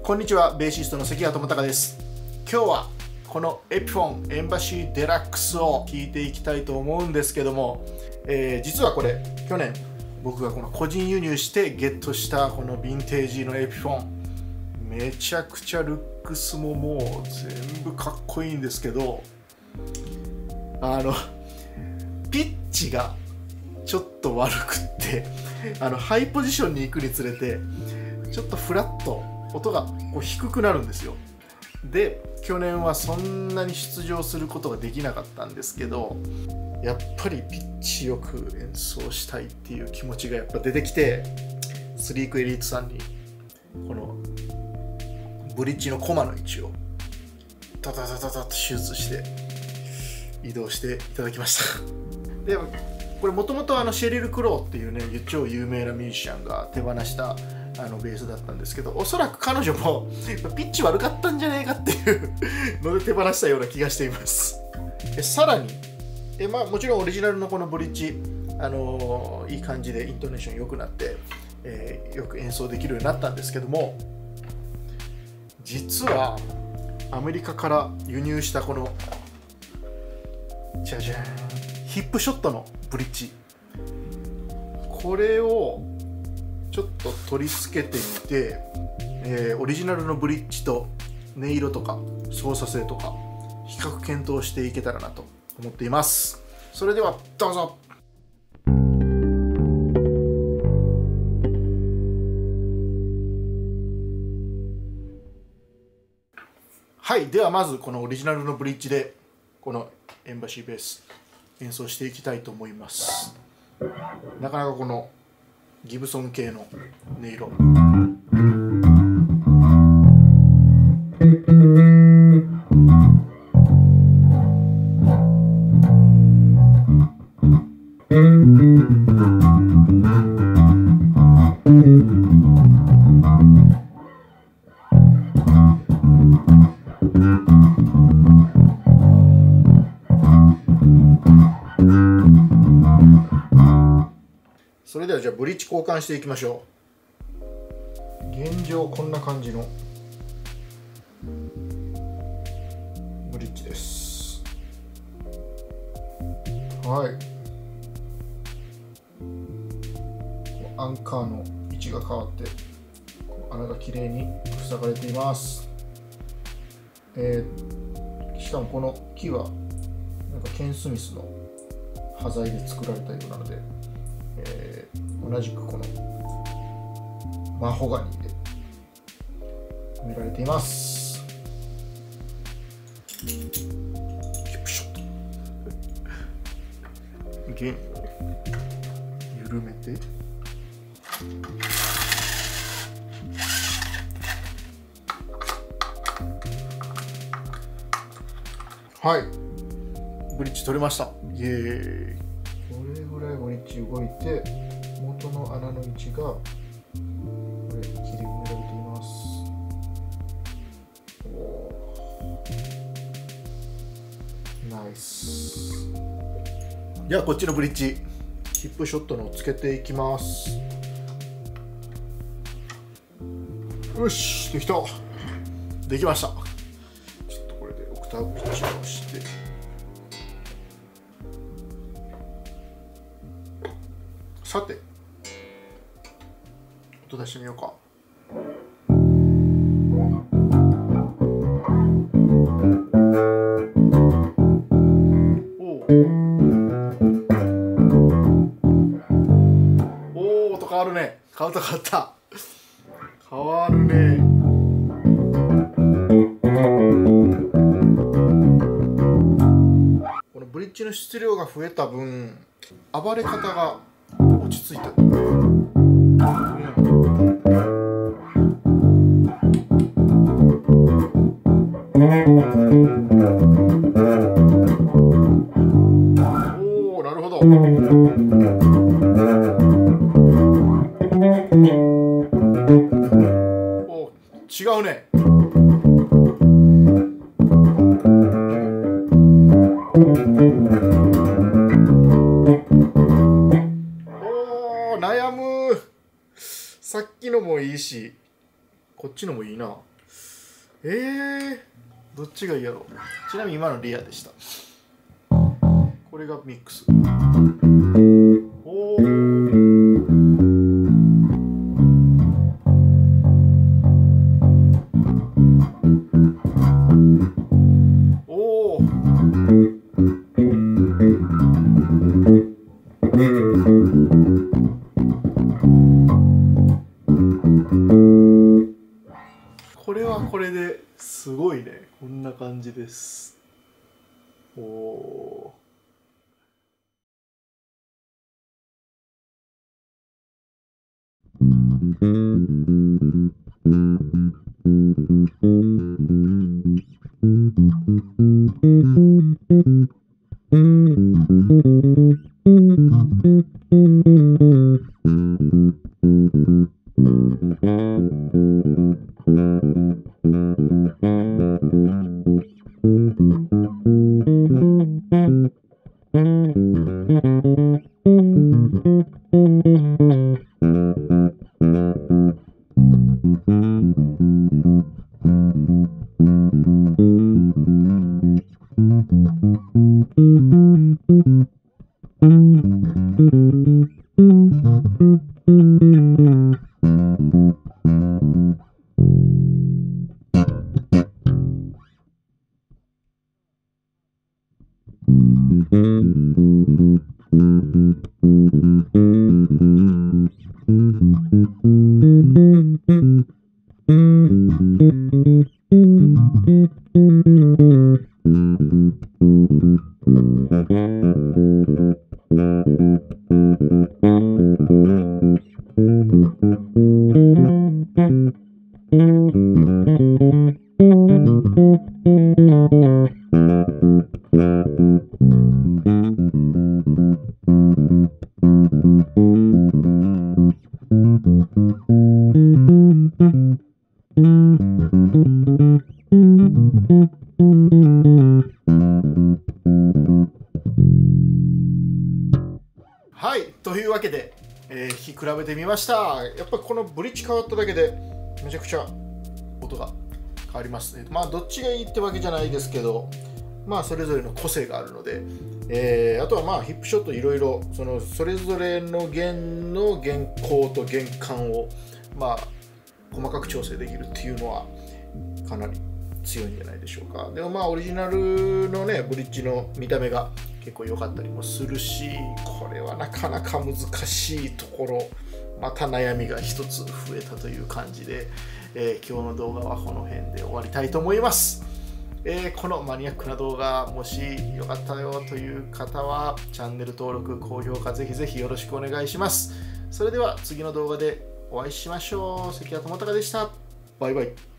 こんにちは、ベーシストの関谷智隆です。今日はこのエピフォンエンバシーデラックスを聴いていきたいと思うんですけども、実はこれ去年僕がこの個人輸入してゲットしたこのヴィンテージのエピフォン、めちゃくちゃルックスももう全部かっこいいんですけど、ピッチがちょっと悪くってハイポジションに行くにつれてちょっとフラット音がこう低くなるんですよ。で去年はそんなに出場することができなかったんですけど、やっぱりピッチよく演奏したいっていう気持ちがやっぱ出てきて、スリークエリートさんにこのブリッジのコマの位置をタタタタタと手術して移動していただきましたでこれもともとシェリル・クローっていうね超有名なミュージシャンが手放したベースだったんですけど、おそらく彼女もピッチ悪かったんじゃないかっていうので手放したような気がしています。さらにもちろんオリジナルのこのブリッジ、いい感じでイントネーション良くなって、よく演奏できるようになったんですけども、実はアメリカから輸入したこのじゃじゃーんヒップショットのブリッジ、これをちょっと取り付けてみて、オリジナルのブリッジと音色とか操作性とか比較検討していけたらなと思っています。それではどうぞ。はい、ではまずこのオリジナルのブリッジでこのエンバシーベース演奏していきたいと思います。なかなかこのギブソン系の音色、それではじゃあブリッジ交換していきましょう。現状こんな感じのブリッジです。はい、アンカーの位置が変わって穴がきれいに塞がれています。しかもこの木はなんかケン・スミスの端材で作られたようなので、同じくこのマホガニーで埋められています。ヒップショット弦を緩めてはい、ブリッジ取れました。イエーイ。これぐらいブリッジ動いて元の穴の位置がこれ木で埋められています。ナイス。じゃあこっちのブリッジヒップショットのをつけていきます。よし、できた。できました。ちょっとこれでオクターブピッチを押して、さて音出してみようか。おお、音変わるね。変わった変わった。変わるね。このブリッジの質量が増えた分、暴れ方が落ち着いた。おお、なるほど。お、違うね。悩む。さっきのもいいし、こっちのもいいな。 どっちがいいやろう。ちなみに今のリアでした。これがミックス。おおー。これはこれですごいね。こんな感じです。おお。はい、というわけで、弾き比べてみました。やっぱりこのブリッジ変わっただけでめちゃくちゃ音が変わりますね。まあどっちがいいってわけじゃないですけど、まあそれぞれの個性があるので、あとはまあヒップショットいろいろそれぞれの弦の弦高と弦感をまあ細かく調整できるっていうのはかなり強いんじゃないでしょうか。でもまあオリジナルのねブリッジの見た目が結構良かったりもするし、これはなかなか難しいところ、また悩みが一つ増えたという感じで、今日の動画はこの辺で終わりたいと思います。このマニアックな動画もしよかったよという方はチャンネル登録高評価ぜひぜひよろしくお願いします。それでは次の動画でお会いしましょう。関谷智隆でした。バイバイ。